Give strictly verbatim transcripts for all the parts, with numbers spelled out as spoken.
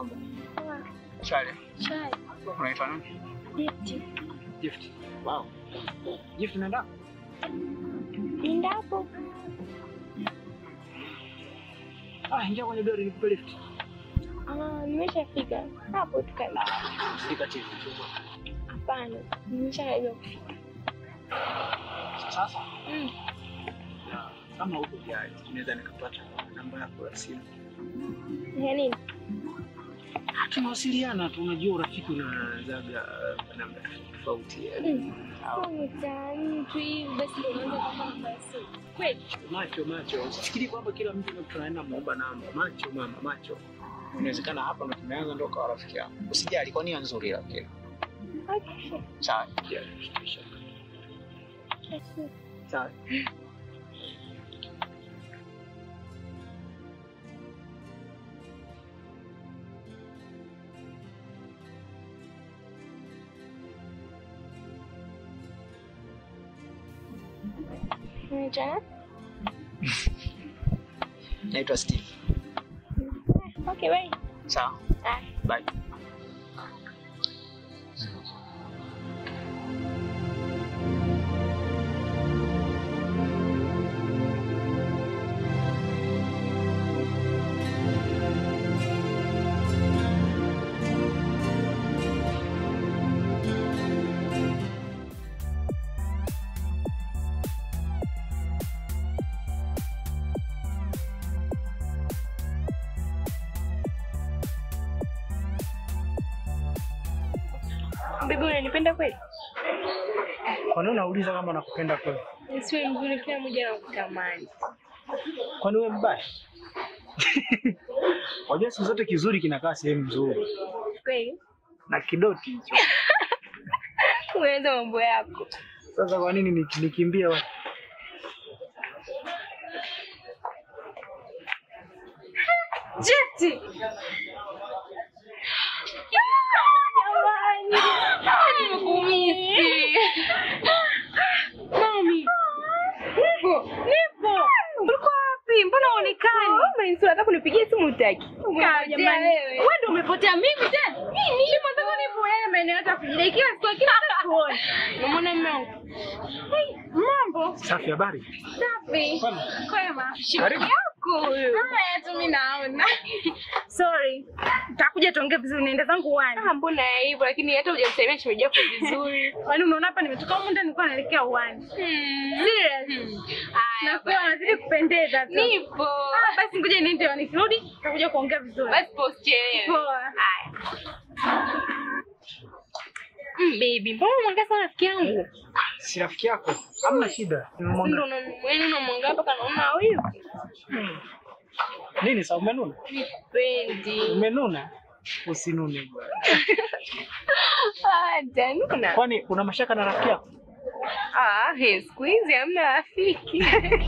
mambo. Chale. Chale. Unaitwa nani? Gift. Gift. Wow. Gift nenda? Nenda hapo. Ah, ingia kwenye gari nikupe lift. Ah, nimeshafika. Hapo tukae. Fika chini. Hapana, nimeshaanza kufika. Sasa? Mm. Ya, kama uko tayari, tunaweza nikapata namba yako ya simu. Ya nini? Tunawasiliana, tunajua urafiki unaanzaga namba tofauti. Mm. Kwa tani tu hivi basi ndio unaanza kupata namba ya simu. Kweli? Macho macho. Usifikiri kwamba kila mtu tunaenda muomba namba. Macho mama, macho. Inawezekana hapa ndo tumeanza ndo kwa rafiki yangu. Usijali, kwa nia nzuri lakini. Okay. Sawa. Yeah, sawa. Unaitwa? Naitwa Steve. Okay, bye. Sawa. Bye. Bibi, unanipenda kweli? Kwa nini unauliza kama nakupenda kweli? Nisiwe mzuri, kila mmoja anakutamani. Kwani wewe mbaya? Wajua siku zote kizuri kinakaa sehemu nzuri. Kweli? Na kidoti hicho. Unaanza mambo yako. Sasa kwa nini nikimbia wapi? Jeti. Nimekumisi. Mami. Nipo. Nipo. Uko wapi? Mbona huonekani? Mama, sio nataka kunipigia simu utaki. Jamani. Wewe ndio umepotea mimi tena. Mimi nipo nataka nipo yeye maeneo hata kujidai kila siku kila siku tuone. Unaona mume wangu? Hey, mambo. Safi, habari? Safi. Kwema. Karibu. Huyu. Haya tu mimi naona. Sorry. Nitakuja tuongee vizuri, naenda zangu uwani. Ah, mbona hivyo? Lakini hata hujamsalimia shemeji yako vizuri. Kwani unaona hapa nimetoka huko ndani nilikuwa naelekea uwani. Hmm. Serious? Haya. Na kwa nazidi kupendeza tu. Nipo. Ah, basi ngoja niende nikirudi tutakuja kuongea vizuri. Basi pochelewe. Poa. Haya. Mm, baby, mbona unamwangalia sana rafiki yangu? Si rafiki yako. Hamna shida. Ndio wewe unamwangalia hapa kanaona huyu. Hmm. Nini sasa umenuna? Nipendi. Umenuna? Usinune bwana. Ah, januna. Kwani una mashaka na rafiki yako? Ah, he, siku hizi hamna rafiki.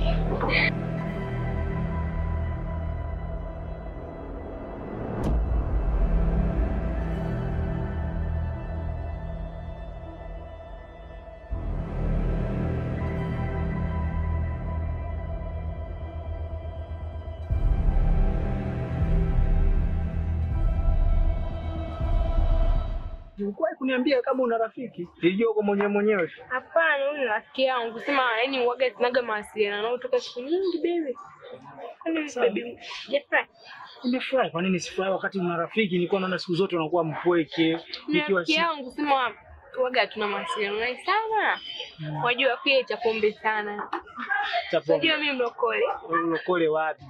Ulikuwa kuniambia kama una rafiki? Nilijua uko mwenyewe mwenyewe. Hapana, huyu ni rafiki yangu. Sema yani uaga tunaga mawasiliano nao toka siku nyingi baby. Kwani baby, jefrai. Nimefurahi. Kwa nini sifurahi wakati una rafiki? Nilikuwa naona siku zote unakuwa mpweke. Nikiwa rafiki yangu sema uaga tuna mawasiliano naye sana. Hmm. Wajua pia cha pombe sana. Cha pombe. Unajua mimi mlokole. Mlokole wapi?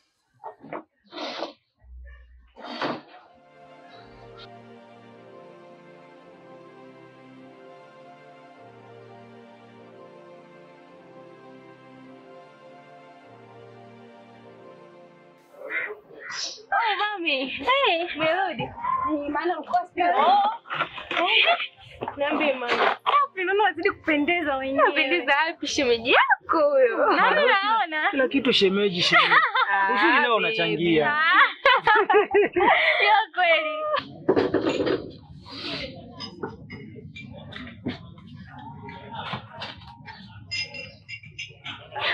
Oh, mami. Hey, umerudi. Ni maana uko sawa. Oh. Niambie mami. Safi, naona unazidi kupendeza wenyewe. Unapendeza wapi shemeji yako huyo? Nani naona? Kila kitu shemeji shemeji. Uzuri nao unachangia. Yo kweli.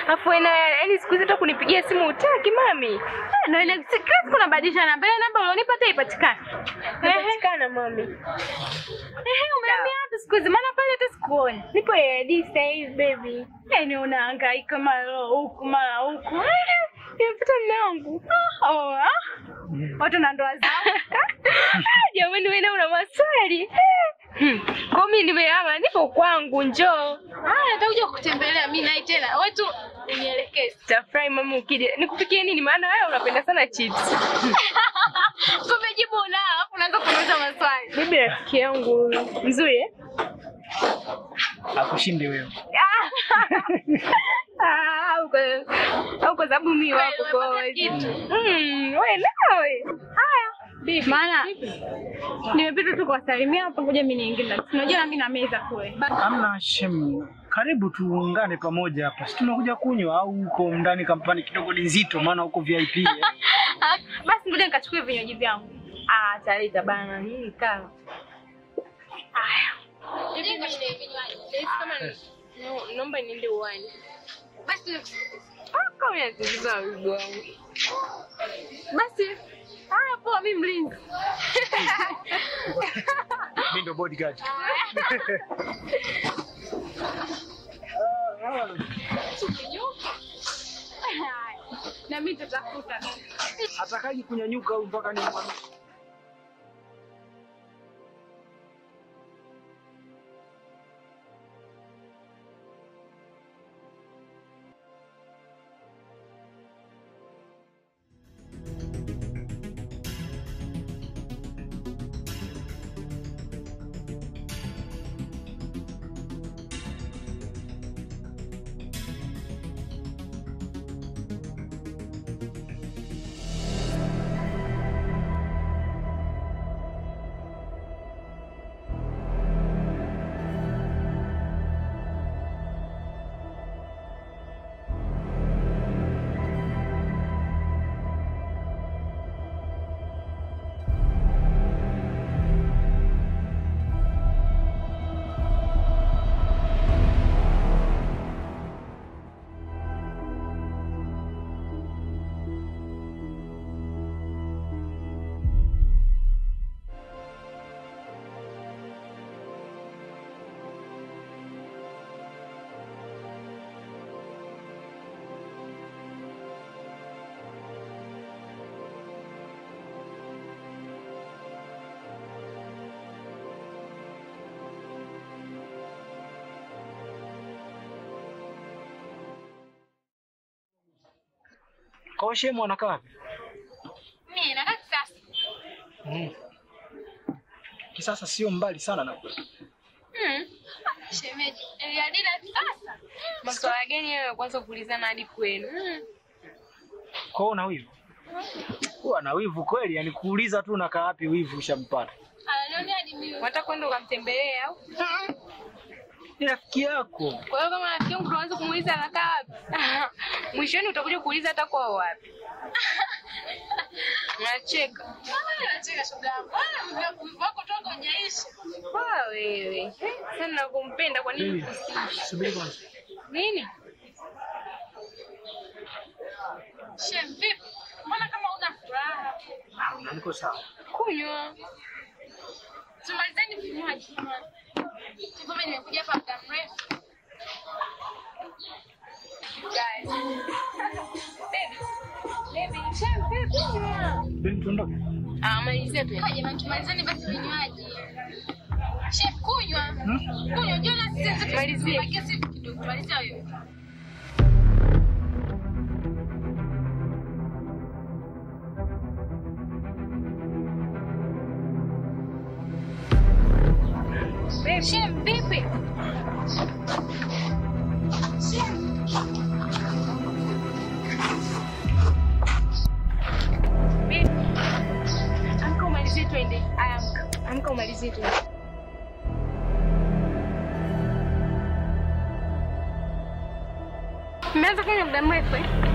Afu ina yani siku hizi hata kunipigia simu utaki mami. Eh, na ina secret kuna badilisha namba. Ile namba ulionipa hata ipatikane. Ipatikana mami. Eh, umeambia hata siku hizi maana pale hata sikuoni. Nipo A D sasa hivi baby. Eh, ni unahangaika mara huku mara huku. Nimepata mume wangu. Oh, ah. Watu na ndoa zao. Jamani wewe una maswali. Hmm. Kwa mimi nimeama nipo kwangu njoo. Ah, nitakuja kukutembelea mimi naye tena. Wewe tu unielekeze. Tafurahi mama ukija. Nikupikie nini maana wewe unapenda sana chips. Kumbe jibu una, alafu unaanza kuuliza maswali. Bibi rafiki yangu mzuri eh? Akushinde wewe. Ah, uko au kwa sababu mimi wako kwa kitu. Mm, wewe nawe. Haya. Bibi, maana nimepita tu kuwasalimia hapo, ngoja mimi niingie ndani. Unajua mimi na meza kule. Hamna shemu. Karibu tuungane pamoja hapa. Si tumekuja kunywa au uko ndani kampani kidogo ni nzito maana uko V I P. Eh? Basi ngoja nikachukue vinywaji vyangu. Ah, talita bana, hii kama. Haya. Hivi kwenye vinywaji. Hivi kama no, naomba niende uwani. Basi ah, kama yaziba wigo wangu. Basi haya poa mimi mlinzi. Mimi ndo bodyguard. Na mimi tutakuta. Atakaji kunyanyuka au mpaka ni mwana. Kwa shemu anakaa wapi? Mimi nakaa Kisasa. Mm. Kisasa sio mbali sana na kwetu. Mm. Shemeji, Eliadina Kisasa. Maswala gani wewe kwanza kuulizana hadi kwenu? Mm. Kwa una wivu? Huwa na wivu kweli, yani kuuliza tu unakaa wapi wivu ushampata. Ananiona hadi mimi. Unataka kwenda ukamtembelee au? Ni rafiki yako. Kwa hiyo kama rafiki yangu tuanze kumuuliza anakaa wapi? Mwishoni utakuja kuuliza hata kwao wapi. Unacheka. Unacheka shoga yangu. Ah, mimi wako toka hujaishi. Kwa wewe. Sana nakumpenda kwa nini kusishi? Subiri kwanza. Nini? Shem vipi? Mbona kama una furaha? Ah, niko sawa. Kunywa. Tumalizeni vinywaji. Mimi nimekuja hapa muda mrefu. Guys. Baby. Baby, Shem vipi? Baby tuondoke. Ah, malizia tu. Kwa jamani tumalizeni basi vinywaji. Chef kunywa. Hmm? Kunywa jana sisi tumalizia. Kiasi kidogo tumalizia wewe. Chef vipi? Chef. Baby. Amka umalizie twende. Amka. Amka umalizie twende. Mmeanza kunywa muda mrefu eh?